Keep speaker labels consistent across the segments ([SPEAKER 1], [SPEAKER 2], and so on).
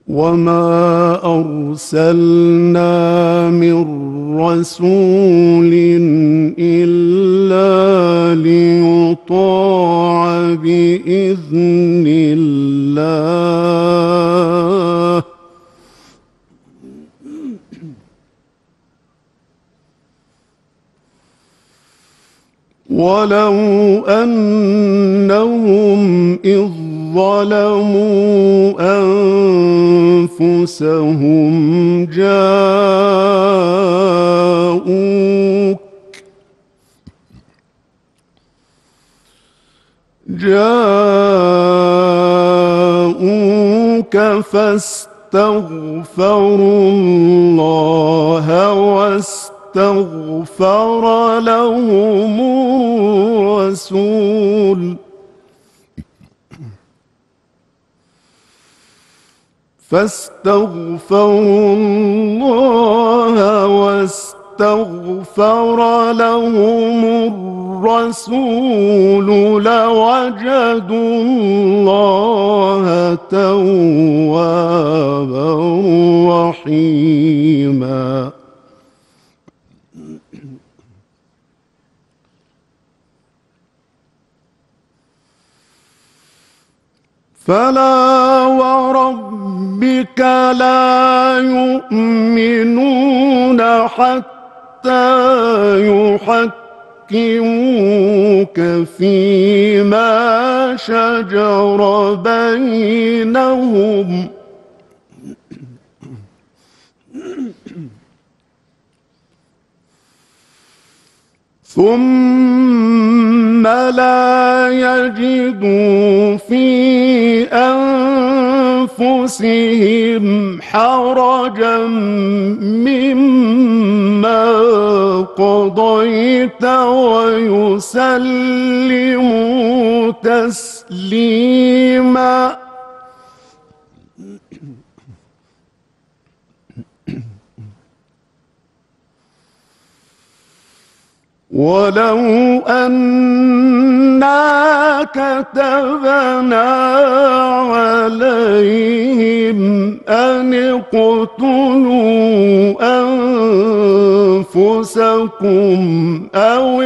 [SPEAKER 1] وما أرسلنا من رسول إلا ليطاع بإذن الله ولو أنهم إذ ظلموا أنفسهم جاءوك فاستغفروا الله واستغفر لهم الرسول فاستغفروا الله واستغفر لهم الرسول لوجدوا الله توابا رحيما. فلا وربك لا يؤمنون حتى يحكموك فيما شجر بينهم ثم لا يجدوا في أنفسهم حرجا مما قضيت ويسلموا تسليما. ولو أنا كتبنا عليهم أن اقتلوا أنفسكم أو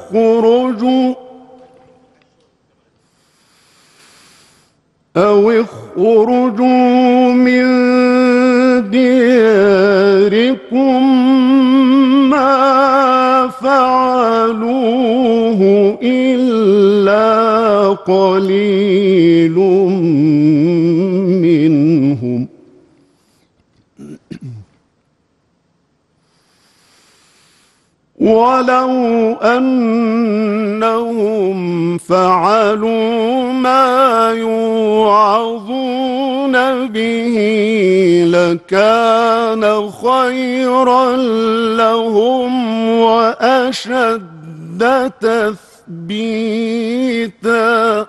[SPEAKER 1] اخرجوا من دياركم ما فعلوه إلا قليل منهم ولو أنهم فعلوا ما يوعظون به لكان خيرا لهم وأشد تثبيتا.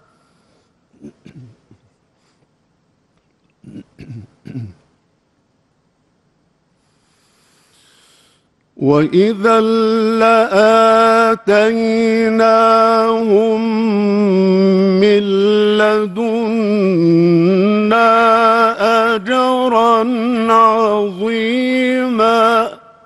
[SPEAKER 1] وإذا لآتيناهم من لدنا أجرا عظيما.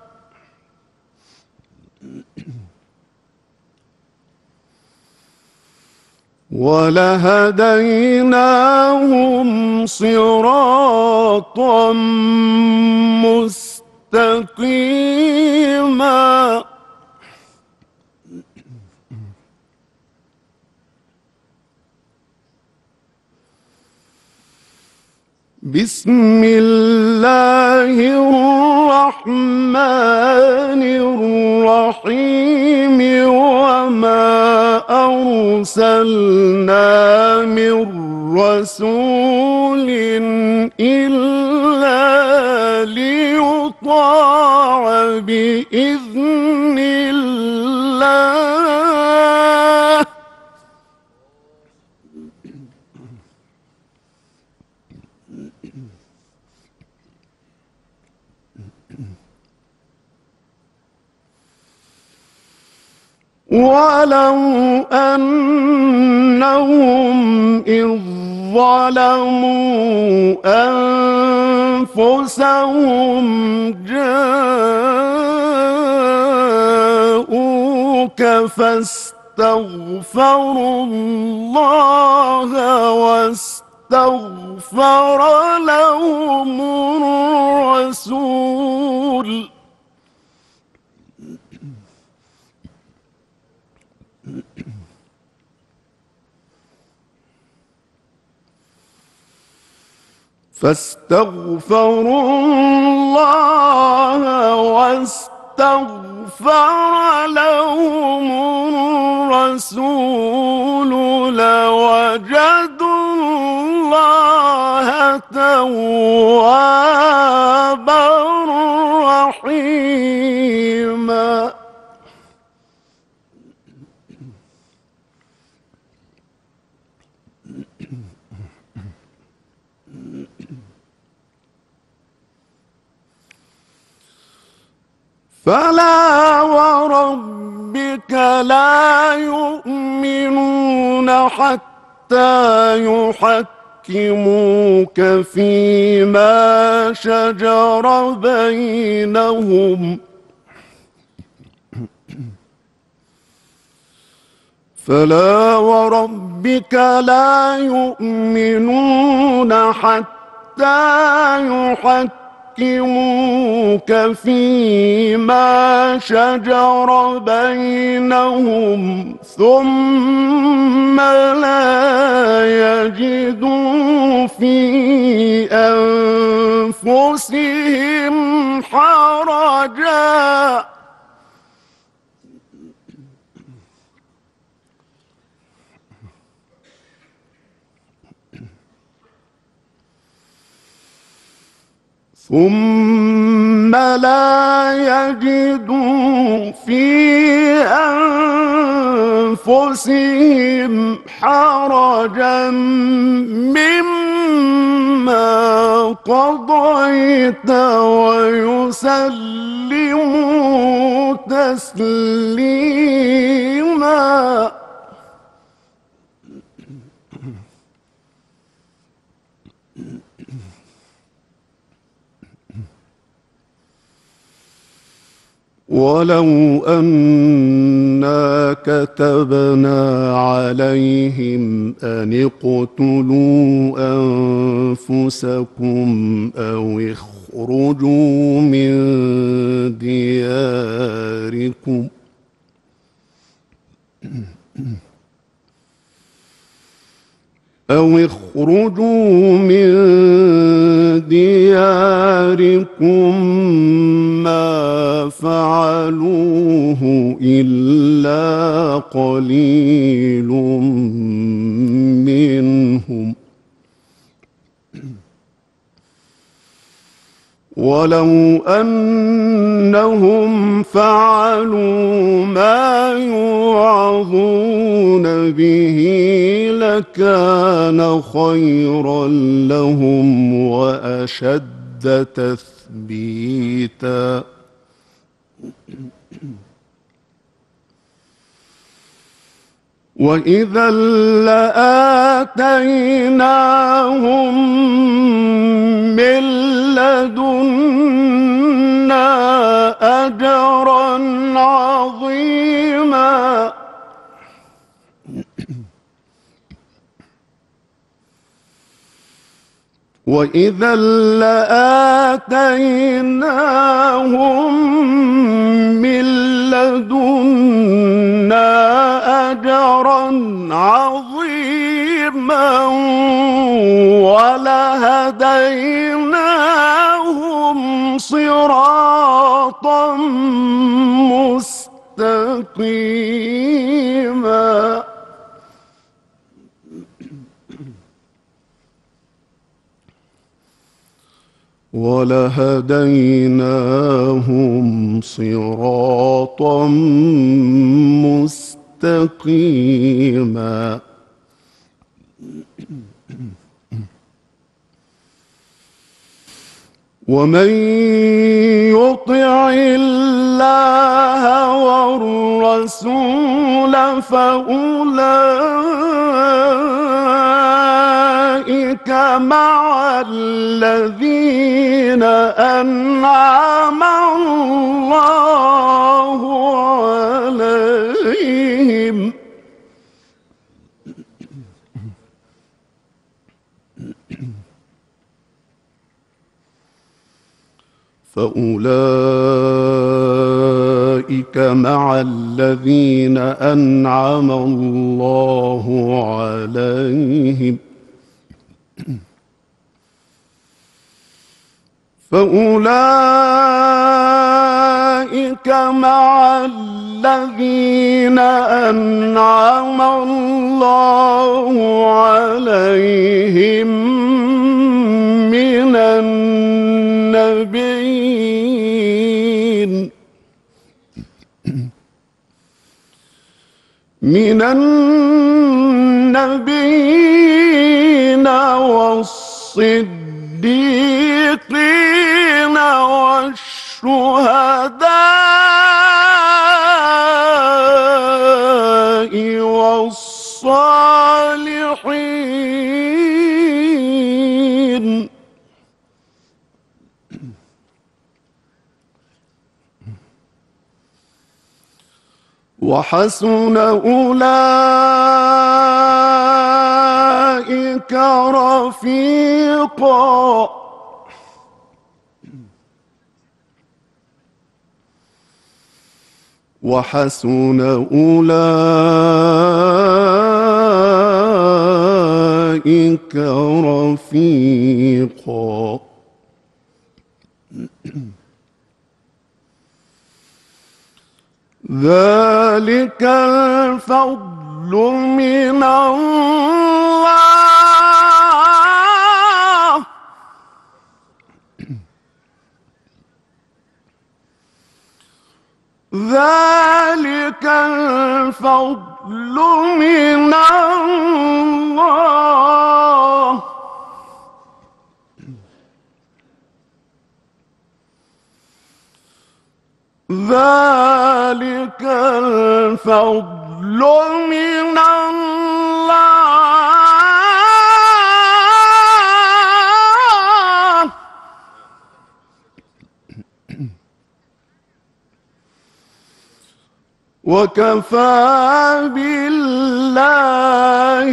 [SPEAKER 1] ولهديناهم صراطا مستقيما. بسم الله الرحمن الرحيم وما أرسلنا من رسول إلا ليطاع بإذن الله ولو أنهم إذ ظلموا أنفسهم جاءوك فاستغفروا الله واستغفر لهم الرسول لوجدوا الله توابا رحيما فلا وربك لا يؤمنون حتى يحكموك فيما شجر بينهم فلا وربك لا يؤمنون حتى يحكموك فيما شجر بينهم ثم لا يجدوا في أنفسهم حرجا حرجا مما قضيت ويسلموا تسليما ولو أنا كتبنا عليهم أن اقتلوا أنفسكم أو اخرجوا من دياركم ما فعلوه إلا قليل منهم ولو أنهم فعلوا ما يوعظون به لكان خيرا لهم وأشد تثبيتا وإذا لآتيناهم من لدنا أجرا عظيما وإذا لآتيناهم من لدنا أجرا عظيما ولهديناهم صراطا مستقيما ولهديناهم صراطا مستقيما ومن يطع الله والرسول فأولئك مع الذين أنعم الله عليهم فأولئك مع الذين أنعم الله عليهم فأولئك مع الذين أنعم الله عليهم من النبيين والصديقين والشهداء والصالحين وحسن أولئك رفيقا وحسن أولئك رفيقا ذلك الفضل من الله ذلك الفضل من الله ذلك الفضل من الله وكفى بالله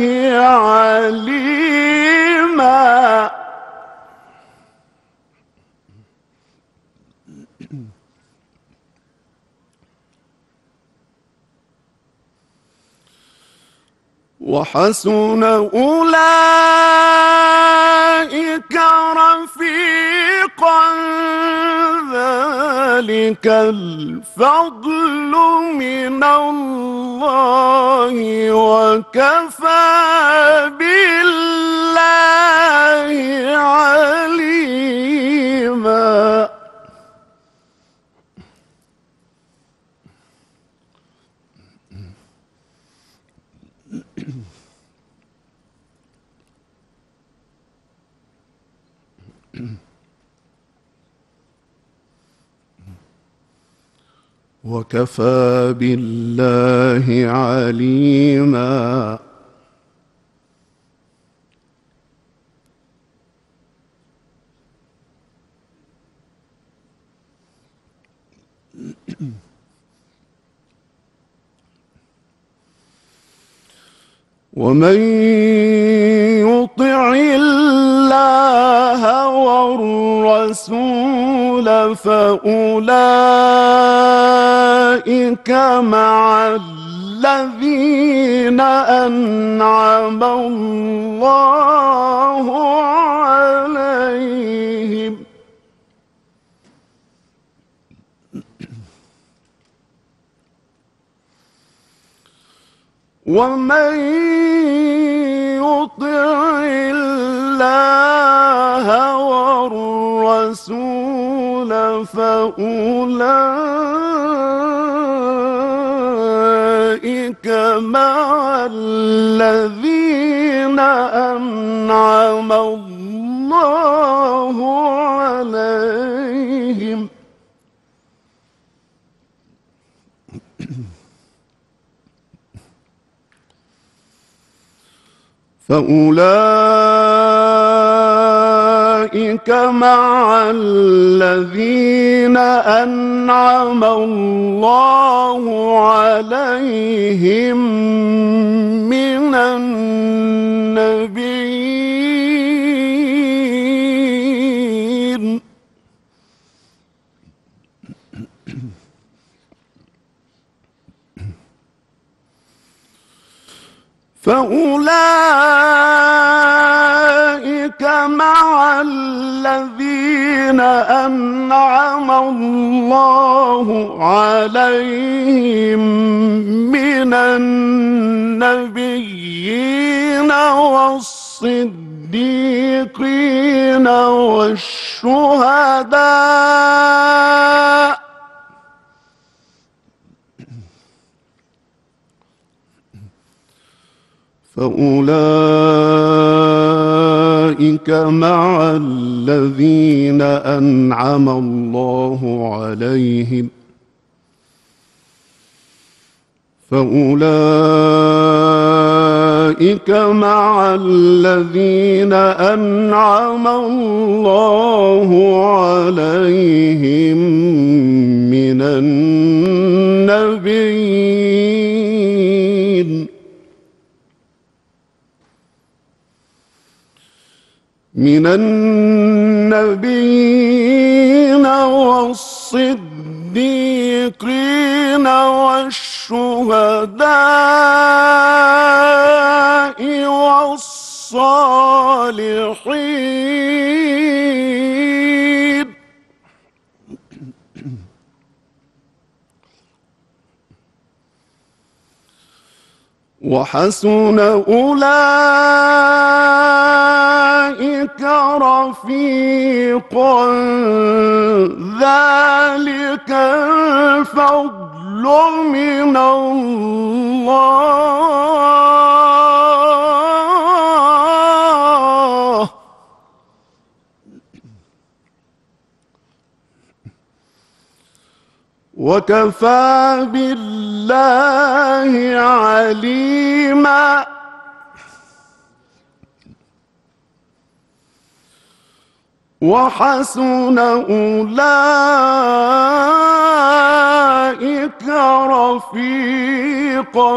[SPEAKER 1] عليما وحسن أولئك رفيقا ذلك الفضل من الله وكفى بالله عليما وكفى بالله عليما ومن يطع الله والرسول فأولئك مع الذين أنعم الله عليهم ومن يطع الله والرسول فأولئك مع الذين أنعم الله عليهم فأولئك أولئك مع الذين أنعم الله عليهم من النبيين فأولئك مع الذين أنعم الله عليهم من النبيين والصديقين والشهداء فأولئك مع الذين أنعم الله عليهم فأولئك مع الذين أنعم الله عليهم من النبيين والصديقين والشهداء والصالحين وحسن أولئك رفيقا ذلك الفضل من الله وكفى بالله عليما وحسن أولئك رفيقا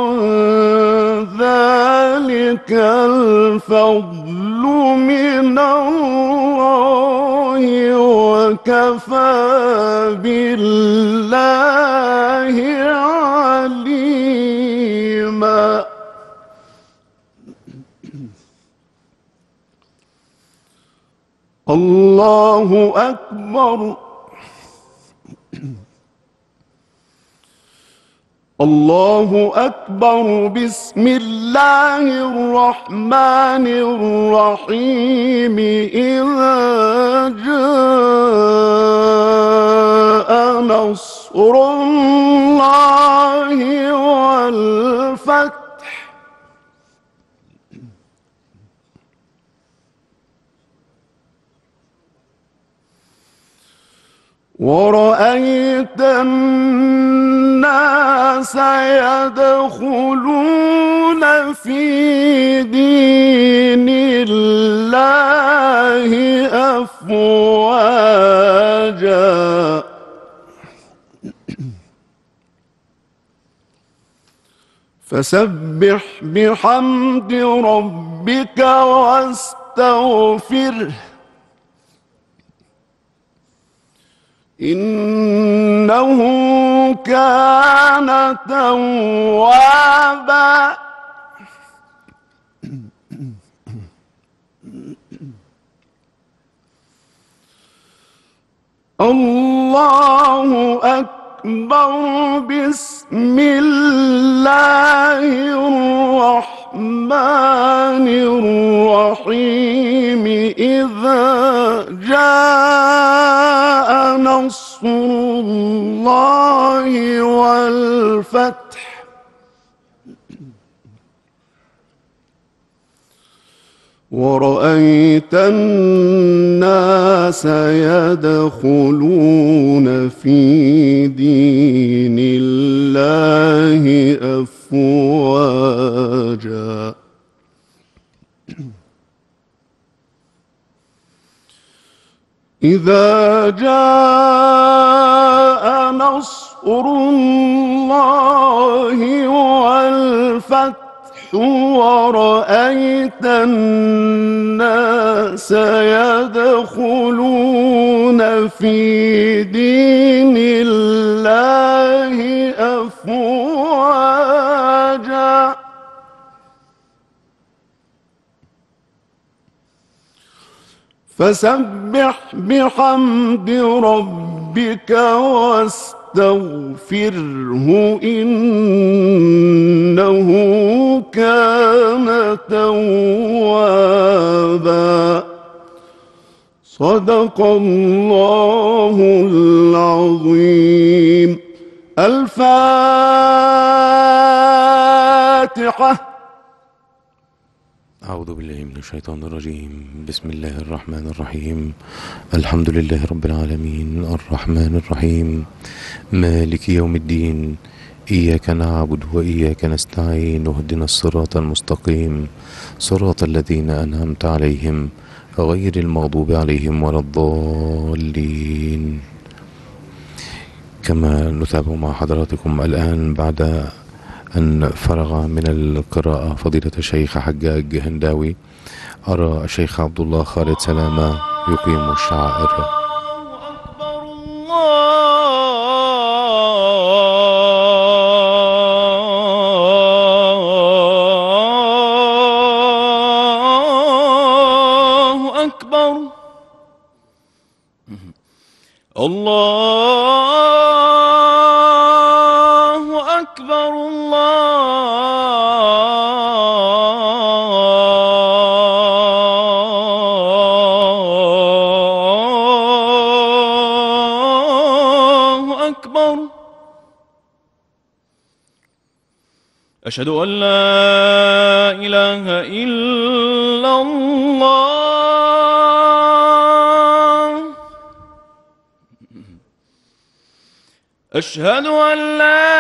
[SPEAKER 1] ذلك الفضل من الله وكفى بالله عليما الله أكبر الله أكبر بسم الله الرحمن الرحيم إذا جاء نصر الله والفتح ورأيت الناس يدخلون في دين الله أفواجا فسبح بحمد ربك واستغفره إنه كان توابا الله أكبر بسم الله الرحمن الرحيم إذا جاء نصر الله والفتح ورأيت الناس يدخلون في دين الله أفواجا إذا جاء نصر الله والفتح ورأيت الناس يدخلون في دين الله أفواجا فسبح بحمد ربك واستغفره إنه كان توابا صدق الله العظيم. الفاتحة.
[SPEAKER 2] أعوذ بالله من الشيطان الرجيم. بسم الله الرحمن الرحيم. الحمد لله رب العالمين الرحمن الرحيم مالك يوم الدين. إياك نعبد وإياك نستعين واهدنا الصراط المستقيم صراط الذين أنعمت عليهم غير المغضوب عليهم ولا الضالين. كما نتابع مع حضراتكم الآن بعد أن فرغ من القراءة فضيلة الشيخ حجاج هنداوي، أرى الشيخ عبد الله خالد سلامة يقيم الشعائر.
[SPEAKER 3] الله أكبر. الله أكبر. الله أكبر. أشهد أن لا إله إلا الله. أشهد أن لا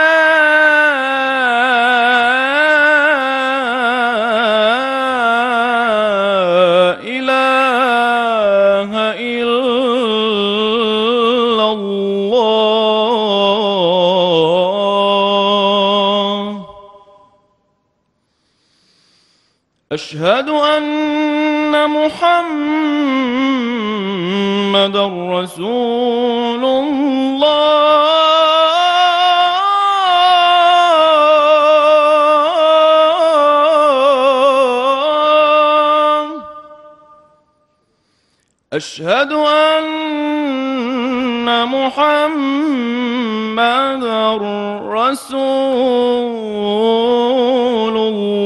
[SPEAKER 3] إله إلا الله. أشهد أن محمدًا رسول الله. أشهد أن محمدًا رسول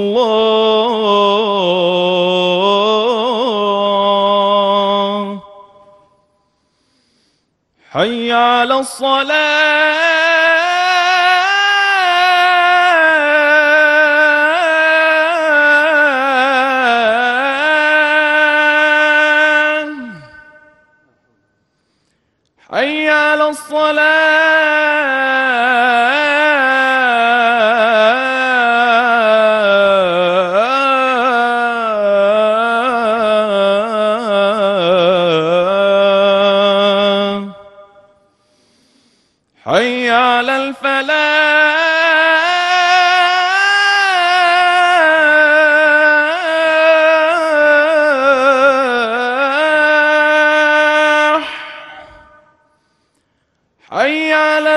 [SPEAKER 3] الله. حي على الصلاة. حي على الصلاة. حي على الفلاح. حي على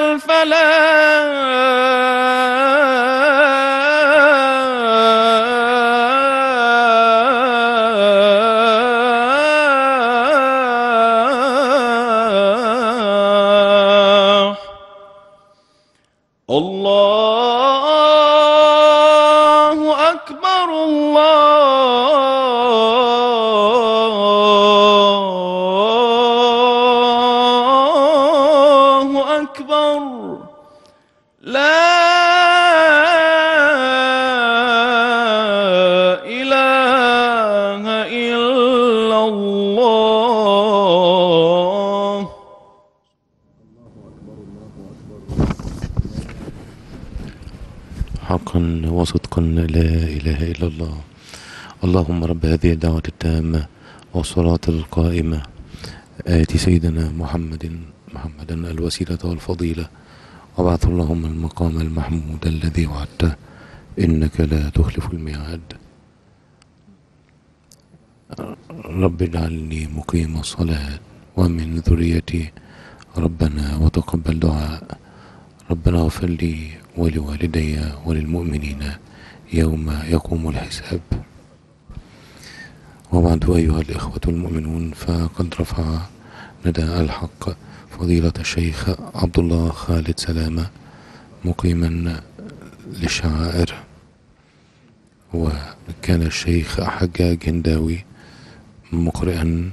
[SPEAKER 3] الفلاح. الله أكبر. الله أكبر. لا إله إلا الله.
[SPEAKER 2] حقا وصدقا لا إله إلا الله. اللهم رب هذه الدعوة التامة والصلاة القائمة آت سيدنا محمدا الوسيلة والفضيلة وابعث اللهم المقام المحمود الذي وعدته إنك لا تخلف الميعاد. رب اجعلني مقيم الصلاة ومن ذريتي ربنا وتقبل دعاء. ربنا اغفر لي ولوالدي وللمؤمنين يوم يقوم الحساب. وبعد، أيها الإخوة المؤمنون، فقد رفع نداء الحق فضيلة الشيخ عبد الله خالد سلامة مقيما للشعائر، وكان الشيخ حجاج هنداوي مقرئا،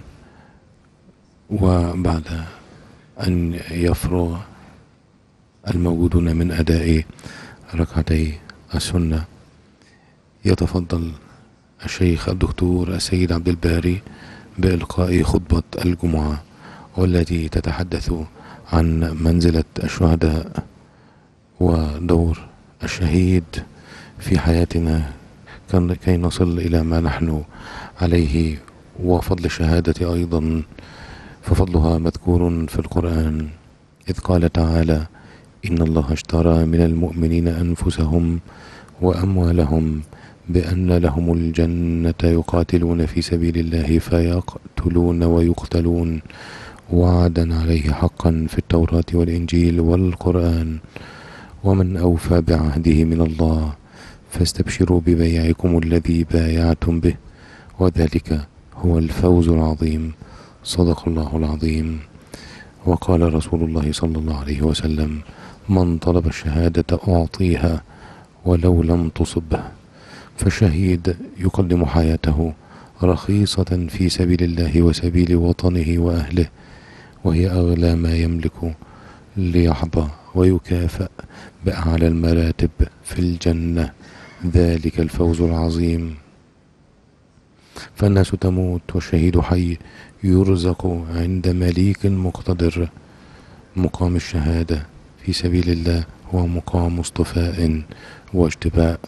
[SPEAKER 2] وبعد أن يفرغ الموجودون من أداء ركعتي السنة يتفضل الشيخ الدكتور السيد عبد الباري بإلقاء خطبة الجمعة، والتي تتحدث عن منزلة الشهداء ودور الشهيد في حياتنا كي نصل إلى ما نحن عليه، وفضل الشهادة أيضا، ففضلها مذكور في القرآن، إذ قال تعالى: إن الله اشترى من المؤمنين أنفسهم وأموالهم بأن لهم الجنة يقاتلون في سبيل الله فيقتلون ويقتلون وعدا عليه حقا في التوراة والإنجيل والقرآن، ومن أوفى بعهده من الله، فاستبشروا ببيعكم الذي بايعتم به، وذلك هو الفوز العظيم. صدق الله العظيم. وقال رسول الله صلى الله عليه وسلم: من طلب الشهادة أعطيها ولو لم تصبه. فالشهيد يقدم حياته رخيصة في سبيل الله وسبيل وطنه وأهله، وهي أغلى ما يملك، ليحظى ويكافأ بأعلى المراتب في الجنة، ذلك الفوز العظيم. فالناس تموت والشهيد حي، يرزق عند مليك مقتدر. مقام الشهادة في سبيل الله هو مقام اصطفاء واجتباء.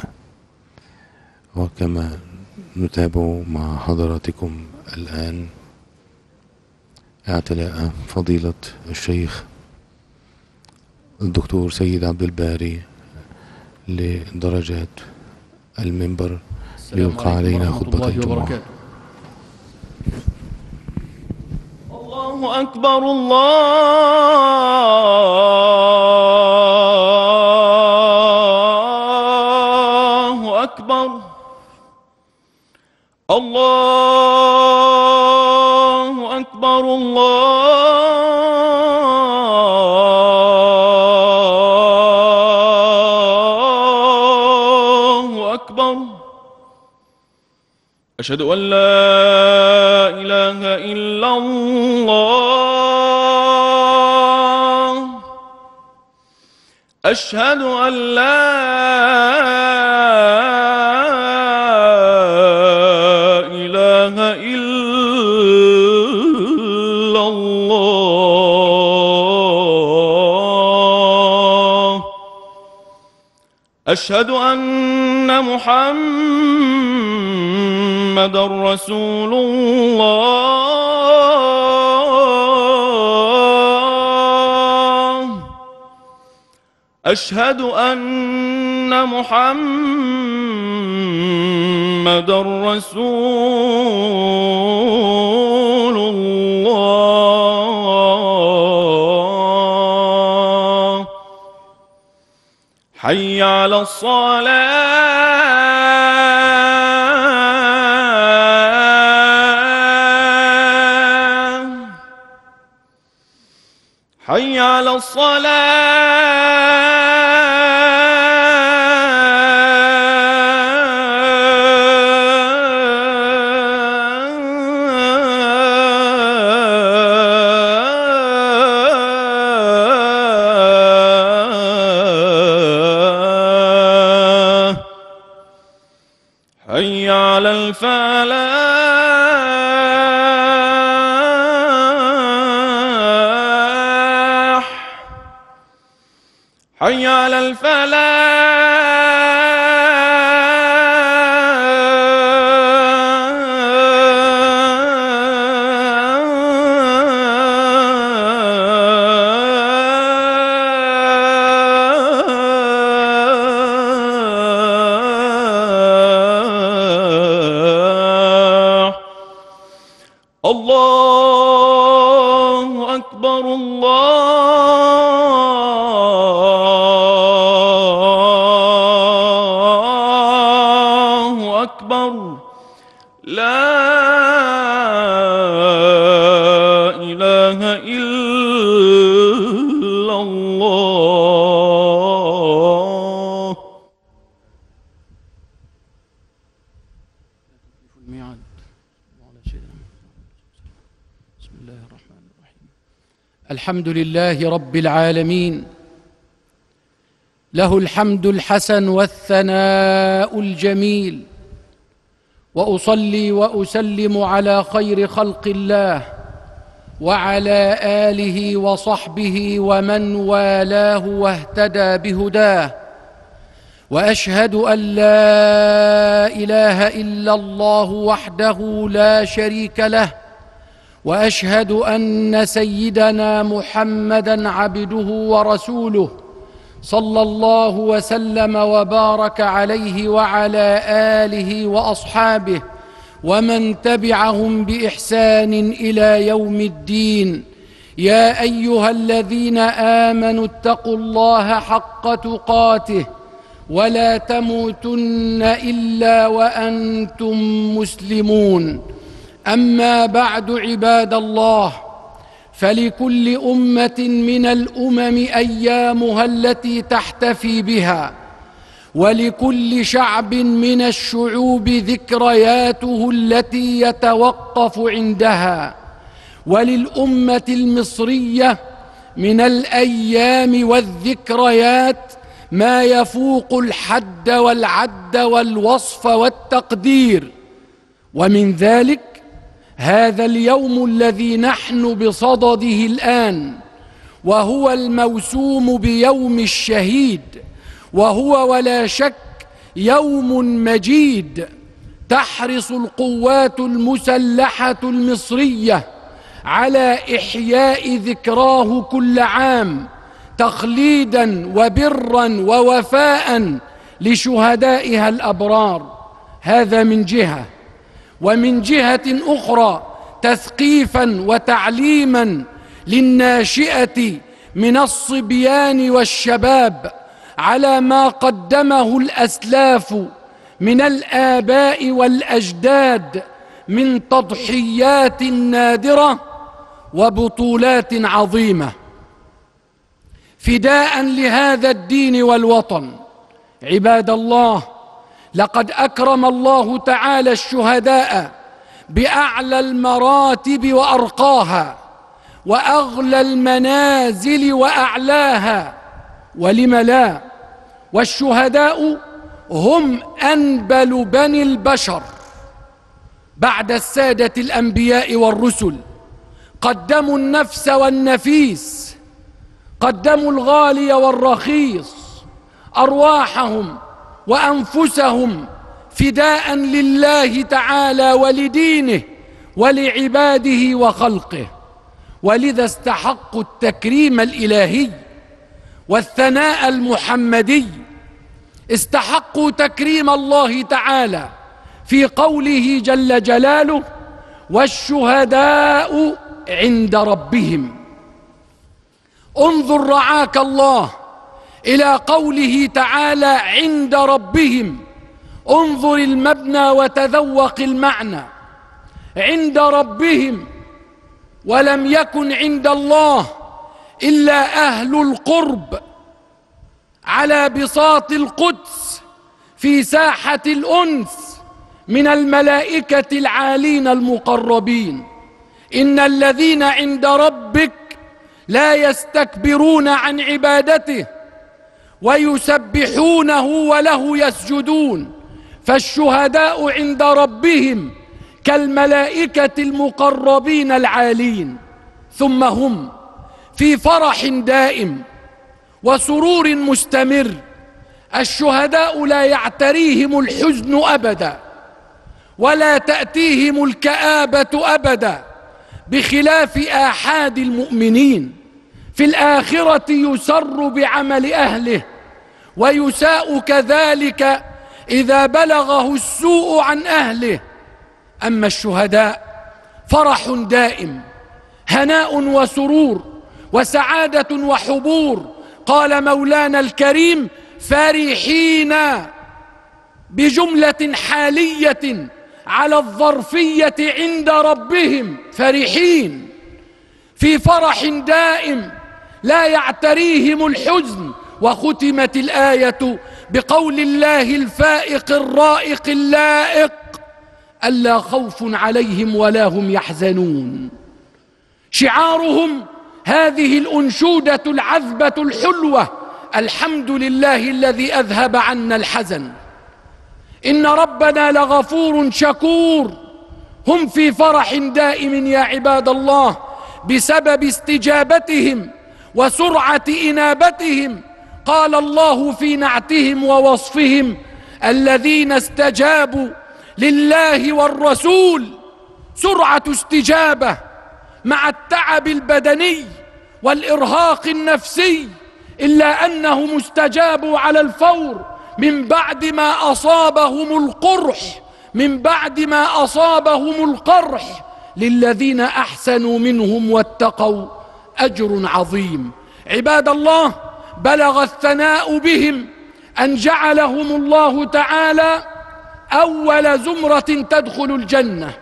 [SPEAKER 2] وكما نتابع مع حضراتكم الآن اعتلاء فضيلة الشيخ الدكتور سيد عبد الباري لدرجات المنبر ليلقى علينا خطبة الجمعة.
[SPEAKER 3] الله أكبر، الله أكبر، الله أكبر، الله أكبر. أشهد أن لا إله إلا الله، أشهد أن لا إله إلا الله، أشهد أن محمد رسول الله، أشهد أن محمد رسول الله. حي على الصلاة، حي على الصلاة، حي على الفلاح، حي على الفلاح. الله أكبر الله أكبر لا إله إلا الله.
[SPEAKER 4] بسم الله الرحمن الرحيم. الحمد لله رب العالمين، له الحمد الحسن والثناء الجميل، وأصلي وأسلم على خير خلق الله وعلى آله وصحبه ومن والاه واهتدى بهداه، وأشهد أن لا إله إلا الله وحده لا شريك له، وأشهد أن سيدنا محمدًا عبده ورسوله صلى الله وسلم وبارك عليه وعلى آله وأصحابه ومن تبعهم بإحسان إلى يوم الدين. يا أيها الذين آمنوا اتقوا الله حق تقاته ولا تموتن إلا وأنتم مسلمون. أما بعد، عباد الله، فلكل أمة من الأمم أيامها التي تحتفي بها، ولكل شعب من الشعوب ذكرياته التي يتوقف عندها، وللأمة المصرية من الأيام والذكريات ما يفوق الحد والعد والوصف والتقدير. ومن ذلك هذا اليوم الذي نحن بصدده الآن، وهو الموسوم بيوم الشهيد، وهو ولا شك يوم مجيد تحرص القوات المسلحة المصرية على إحياء ذكراه كل عام، تخليداً وبراً ووفاءً لشهدائها الأبرار. هذا من جهة، ومن جهة أخرى تثقيفاً وتعليماً للناشئة من الصبيان والشباب على ما قدمه الأسلاف من الآباء والأجداد من تضحيات نادرة وبطولات عظيمة فداء لهذا الدين والوطن. عباد الله، لقد أكرم الله تعالى الشهداء بأعلى المراتب وأرقاها، وأغلى المنازل وأعلاها، ولم لا؟ والشهداء هم أنبل بني البشر بعد السادة الأنبياء والرسل، قدموا النفس والنفيس، قدموا الغالي والرخيص، أرواحهم وأنفسهم فداء لله تعالى ولدينه ولعباده وخلقه، ولذا استحقوا التكريم الإلهي والثناء المحمدي. استحقوا تكريم الله تعالى في قوله جل جلاله: والشهداء عند ربهم. انظر رعاك الله إلى قوله تعالى عند ربهم، انظر المبنى وتذوق المعنى. عند ربهم، ولم يكن عند الله إلا أهل القرب على بساط القدس في ساحة الأنس من الملائكة العالين المقربين. إن الذين عند ربك لا يستكبرون عن عبادته ويسبحونه وله يسجدون. فالشهداء عند ربهم كالملائكة المقربين العالين، ثم هم في فرح دائم وسرور مستمر. الشهداء لا يعتريهم الحزن أبدا، ولا تأتيهم الكآبة أبدا، بخلاف آحاد المؤمنين. في الآخرة يسر بعمل أهله، ويساء كذلك إذا بلغه السوء عن أهله. أما الشهداء فرح دائم، هناء وسرور وسعادة وحبور. قال مولانا الكريم: فرحين، بجملة حالية على الظرفية عند ربهم، فرحين في فرح دائم لا يعتريهم الحزن. وختمت الآية بقول الله الفائق الرائق اللائق: ألا خوف عليهم ولا هم يحزنون. شعارهم هذه الأنشودة العذبة الحلوة: الحمد لله الذي أذهب عنا الحزن، إن ربنا لغفور شكور. هم في فرح دائم يا عباد الله بسبب استجابتهم وسرعة إنابتهم. قال الله في نعتهم ووصفهم: الذين استجابوا لله والرسول. سرعة استجابة مع التعب البدني والإرهاق النفسي، إلا أنهم استجابوا على الفور من بعد ما أصابهم القرح، من بعد ما أصابهم القرح. للذين أحسنوا منهم واتقوا أجر عظيم. عباد الله، بلغ الثناء بهم أن جعلهم الله تعالى أول زمرة تدخل الجنة.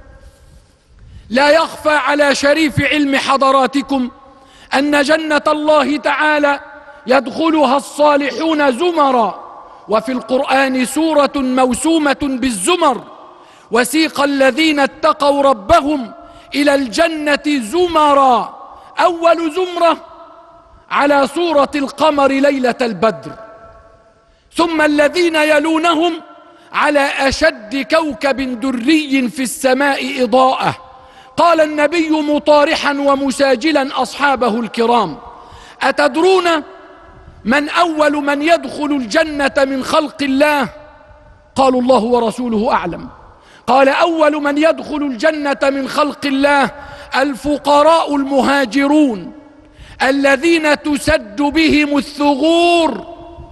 [SPEAKER 4] لا يخفى على شريف علم حضراتكم أن جنة الله تعالى يدخلها الصالحون زمرا، وفي القرآن سورة موسومة بالزمر: وسيق الذين اتقوا ربهم إلى الجنة زمرا. أول زمرة على سورة القمر ليلة البدر، ثم الذين يلونهم على أشد كوكب دري في السماء إضاءة. قال النبي مطارحا ومساجلا أصحابه الكرام: أتدرون من أول من يدخل الجنة من خلق الله؟ قالوا: الله ورسوله أعلم. قال: أول من يدخل الجنة من خلق الله الفقراء المهاجرون، الذين تسد بهم الثغور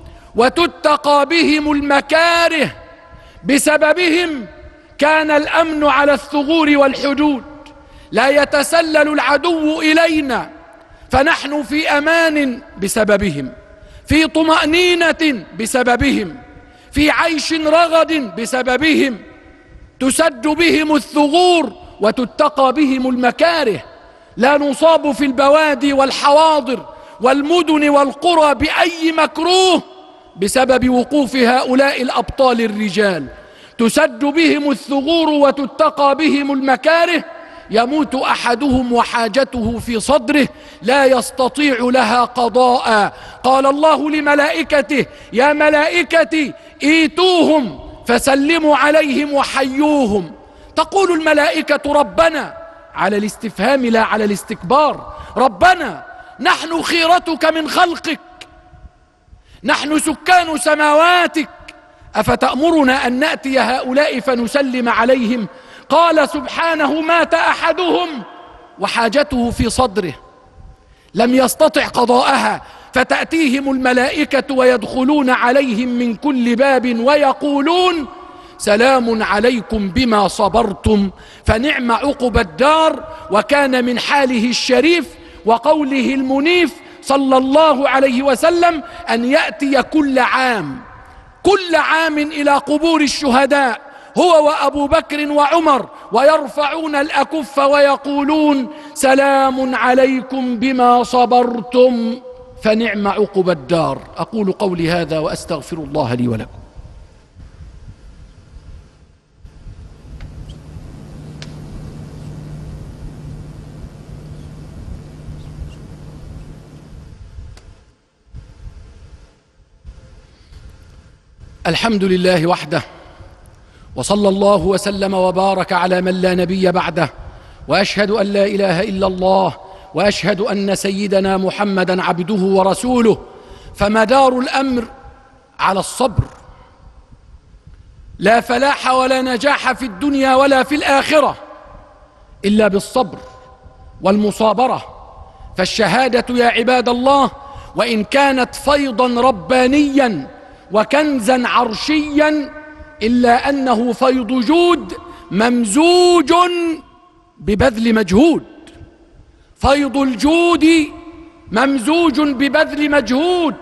[SPEAKER 4] وتتقى بهم المكاره. بسببهم كان الأمن على الثغور والحدود، لا يتسلل العدو إلينا، فنحن في أمان بسببهم، في طمأنينة بسببهم، في عيش رغد بسببهم. تسد بهم الثغور وتتقى بهم المكاره. لا نصاب في البوادي والحواضر والمدن والقرى بأي مكروه بسبب وقوف هؤلاء الأبطال الرجال. تسد بهم الثغور وتتقى بهم المكاره. يموت أحدهم وحاجته في صدره لا يستطيع لها قضاء. قال الله لملائكته: يا ملائكتي ايتوهم فسلموا عليهم وحيوهم. تقول الملائكة: ربنا، على الاستفهام لا على الاستكبار. ربنا، نحن خيرتك من خلقك، نحن سكان سماواتك، أفتأمرنا أن نأتي هؤلاء فنسلم عليهم؟ قال سبحانه: مات أحدهم وحاجته في صدره لم يستطع قضاءها، فتأتيهم الملائكة ويدخلون عليهم من كل باب ويقولون: سلام عليكم بما صبرتم فنعم عقبى الدار. وكان من حاله الشريف وقوله المنيف صلى الله عليه وسلم أن يأتي كل عام إلى قبور الشهداء هو وأبو بكر وعمر، ويرفعون الأكف ويقولون: سلام عليكم بما صبرتم فنعم عقبى الدار. أقول قولي هذا وأستغفر الله لي ولكم. الحمد لله وحده، وصلى الله وسلم وبارك على من لا نبي بعده، وأشهد أن لا إله إلا الله، وأشهد أن سيدنا محمدا عبده ورسوله. فمدار الأمر على الصبر، لا فلاح ولا نجاح في الدنيا ولا في الآخرة إلا بالصبر والمصابرة. فالشهادة يا عباد الله وإن كانت فيضا ربانيا وكنزا عرشيا، إلا أنه فيض جود ممزوج ببذل مجهود، فيض الجود ممزوج ببذل مجهود،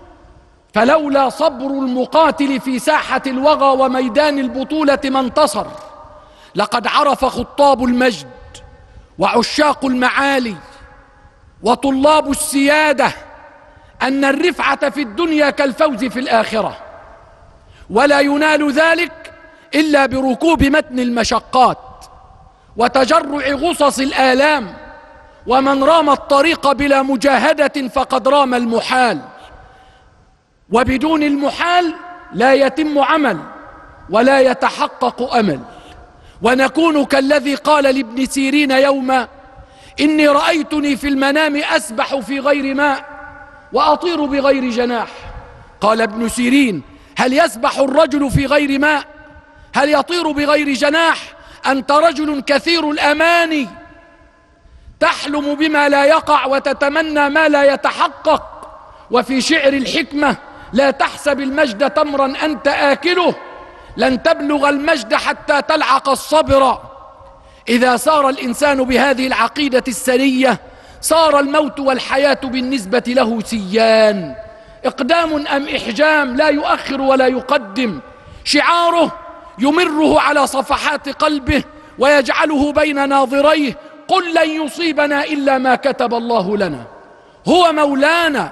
[SPEAKER 4] فلولا صبر المقاتل في ساحة الوغى وميدان البطولة ما انتصر. لقد عرف خطاب المجد وعشاق المعالي وطلاب السيادة أن الرفعة في الدنيا كالفوز في الآخرة، ولا ينال ذلك إلا بركوب متن المشقات وتجرع غصص الآلام، ومن رام الطريق بلا مجاهدة فقد رام المحال، وبدون المحال لا يتم عمل ولا يتحقق أمل. ونكون كالذي قال لابن سيرين يوما: إني رأيتني في المنام أسبح في غير ماء وأطير بغير جناح. قال ابن سيرين: هل يسبح الرجل في غير ماء؟ هل يطير بغير جناح؟ أنت رجل كثير الأماني، تحلم بما لا يقع وتتمنى ما لا يتحقق. وفي شعر الحكمة: لا تحسب المجد تمرا أنت آكله، لن تبلغ المجد حتى تلعق الصبر. إذا سار الإنسان بهذه العقيدة السرية صار الموت والحياة بالنسبة له سيان، إقدام أم إحجام، لا يؤخر ولا يقدم. شعاره يمره على صفحات قلبه ويجعله بين ناظريه: قل لن يصيبنا إلا ما كتب الله لنا، هو مولانا.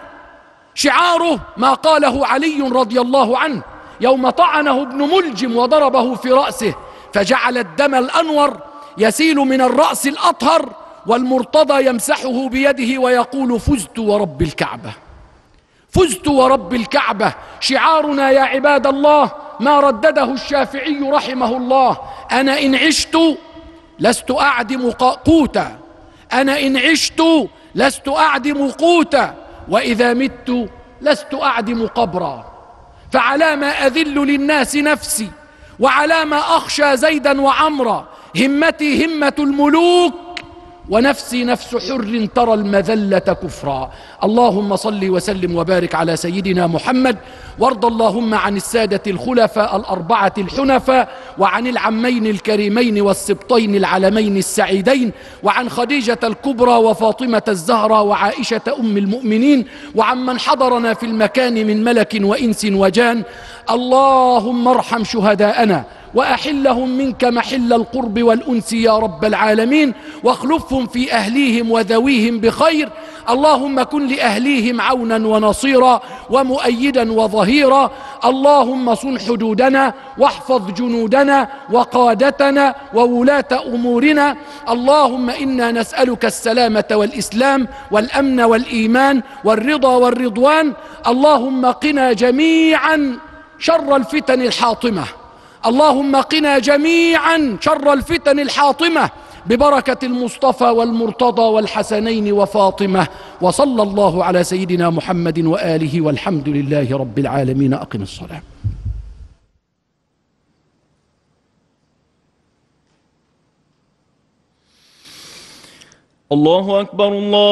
[SPEAKER 4] شعاره ما قاله علي رضي الله عنه يوم طعنه ابن ملجم وضربه في رأسه فجعل الدم الأنور يسيل من الرأس الأطهر، والمرتضى يمسحه بيده ويقول: فزت ورب الكعبة، فزت ورب الكعبة. شعارنا يا عباد الله ما ردده الشافعي رحمه الله: أنا إن عشت لست أعدم قوتا، أنا إن عشت لست أعدم قوتا، وإذا مت لست أعدم قبرا. فعلى ما أذل للناس نفسي، وعلى ما أخشى زيدا وعمرا، همتي همة الملوك، ونفسي نفس حر ترى المذلة كفرا. اللهم صل وسلم وبارك على سيدنا محمد، وارض اللهم عن السادة الخلفاء الأربعة الحنفاء، وعن العمين الكريمين والسبطين العلمين السعيدين، وعن خديجة الكبرى وفاطمة الزهراء وعائشة أم المؤمنين، وعن من حضرنا في المكان من ملك وإنس وجان. اللهم ارحم شهداءنا وأحلهم منك محل القرب والأنس يا رب العالمين، واخلفهم في أهليهم وذويهم بخير. اللهم كن لأهليهم عونا ونصيرا ومؤيدا وظهيرا. اللهم صن حدودنا واحفظ جنودنا وقادتنا وولاة أمورنا. اللهم إنا نسألك السلامة والإسلام والأمن والإيمان والرضا والرضوان. اللهم قنا جميعا شر الفتن الحاطمة، اللهم قنا جميعا شر الفتن الحاطمة ببركة المصطفى والمرتضى والحسنين وفاطمة. وصلى الله على سيدنا محمد وآله، والحمد لله رب العالمين. أقم الصلاة.
[SPEAKER 3] الله أكبر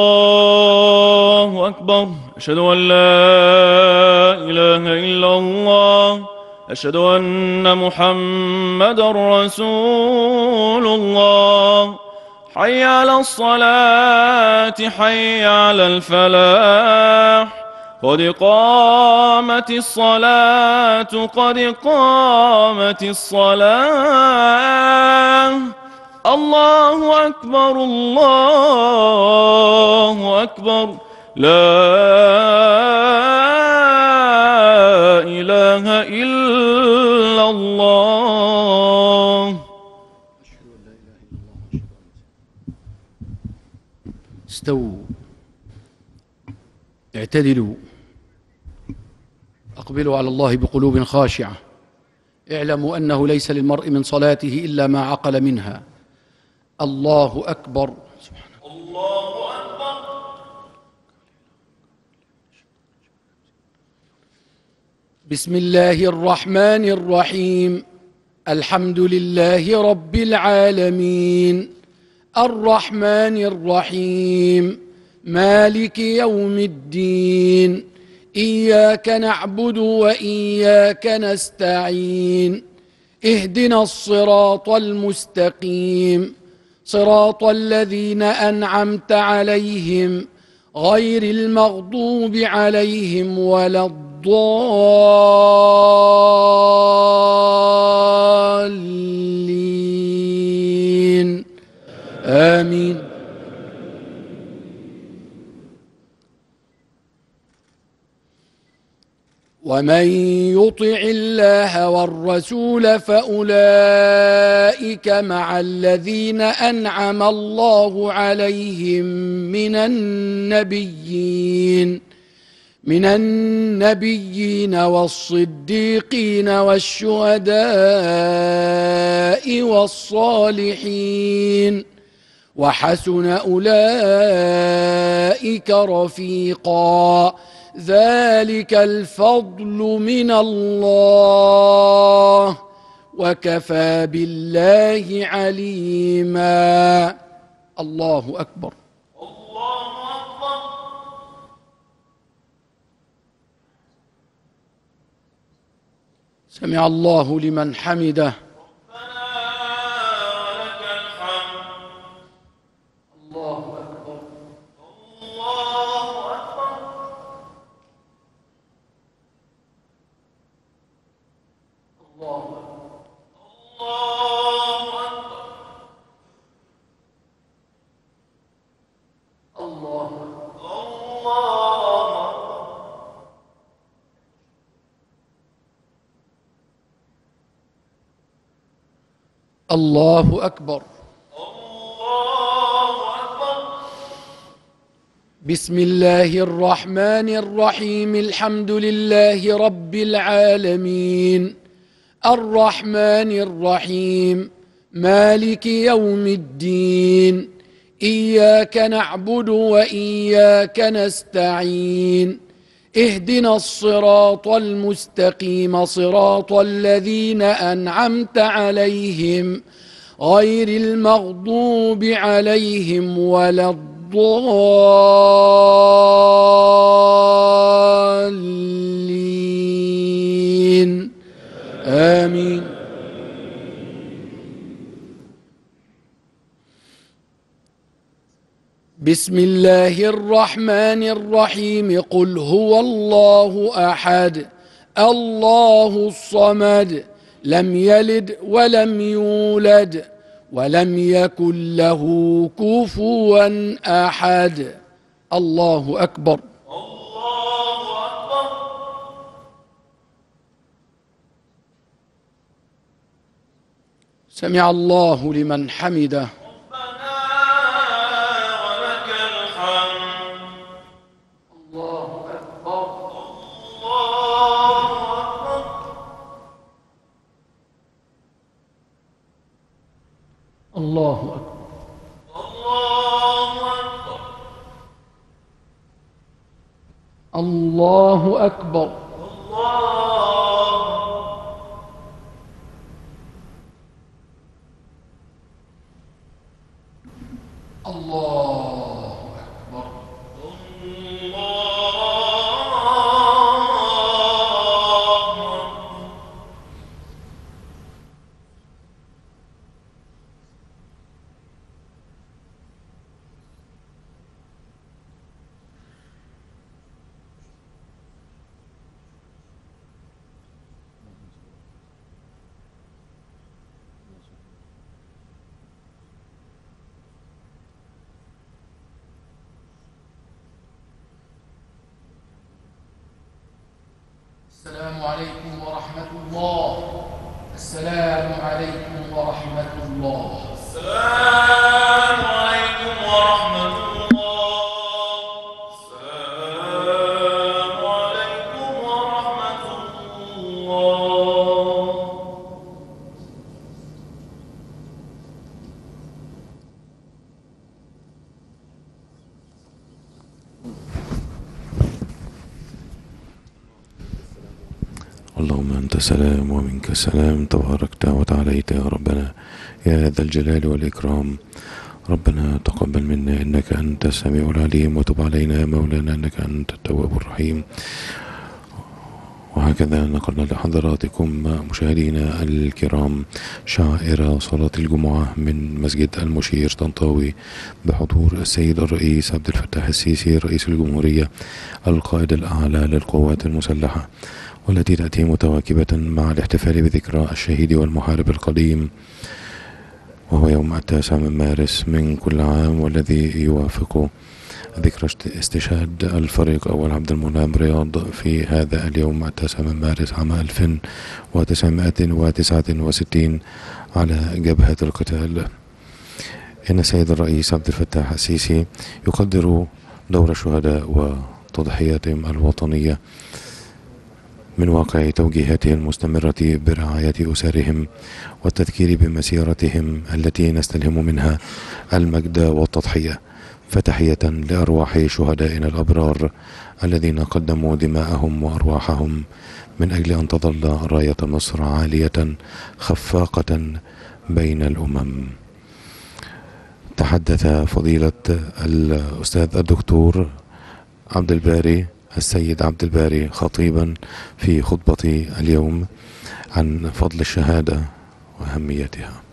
[SPEAKER 3] الله أكبر، أشهد أن لا إله إلا الله، أشهد أن محمدا رسول الله. حي على الصلاة، حي على الفلاح، قد قامت الصلاة، قد قامت الصلاة. الله أكبر الله أكبر، لا إله إلا الله.
[SPEAKER 4] استووا، اعتدلوا، أقبلوا على الله بقلوب خاشعة. اعلموا أنه ليس للمرء من صلاته إلا ما عقل منها. الله أكبر.
[SPEAKER 3] الله أكبر.
[SPEAKER 4] بسم الله الرحمن الرحيم. الحمد لله رب العالمين، الرحمن الرحيم، مالك يوم الدين، إياك نعبد وإياك نستعين، اهدنا الصراط المستقيم، صراط الذين أنعمت عليهم غير المغضوب عليهم ولا الضالين آمين. ومن يطع الله والرسول فأولئك مع الذين أنعم الله عليهم من النبيين والصديقين والشهداء والصالحين وحسن أولئك رفيقا ذلك الفضل من الله وكفى بالله عليما. الله أكبر. سمع الله لمن حمده. الله أكبر. بسم الله الرحمن الرحيم. الحمد لله رب العالمين الرحمن الرحيم مالك يوم الدين إياك نعبد وإياك نستعين اهدنا الصراط المستقيم صراط الذين أنعمت عليهم غير المغضوب عليهم ولا الضالين آمين. بسم الله الرحمن الرحيم قل هو الله أحد الله الصمد لم يلد ولم يولد ولم يكن له كفوا أحد. الله أكبر. سمع الله لمن حمده. الله أكبر. الله أكبر. الله أكبر. السلام عليكم ورحمة الله. السلام عليكم ورحمة الله.
[SPEAKER 3] السلام عليكم ورحمة الله. السلام عليكم ورحمة الله.
[SPEAKER 2] اللهم أنت سلام ومنك سلام، تباركت وتعاليت يا ربنا يا ذا الجلال والإكرام. ربنا تقبل منا إنك أنت السميع العليم، وتب علينا يا مولانا إنك أنت التواب الرحيم. وهكذا نقلنا لحضراتكم مشاهدينا الكرام شعائر صلاة الجمعة من مسجد المشير طنطاوي بحضور السيد الرئيس عبد الفتاح السيسي رئيس الجمهورية القائد الأعلى للقوات المسلحة، والتي تأتي متواكبة مع الاحتفال بذكرى الشهيد والمحارب القديم، وهو يوم 9 من مارس من كل عام، والذي يوافق ذكرى استشهاد الفريق أول عبد المنعم رياض في هذا اليوم 9 من مارس عام 1969 على جبهة القتال. إن السيد الرئيس عبد الفتاح السيسي يقدر دور الشهداء وتضحياتهم الوطنية من واقع توجيهاته المستمرة برعاية أسرهم والتذكير بمسيرتهم التي نستلهم منها المجد والتضحية. فتحية لأرواح شهدائنا الأبرار الذين قدموا دماءهم وأرواحهم من أجل أن تظل راية مصر عالية خفاقة بين الأمم. تحدث فضيلة الأستاذ الدكتور عبد الباري السيد عبد الباري خطيبا في خطبة اليوم عن فضل الشهادة وأهميتها.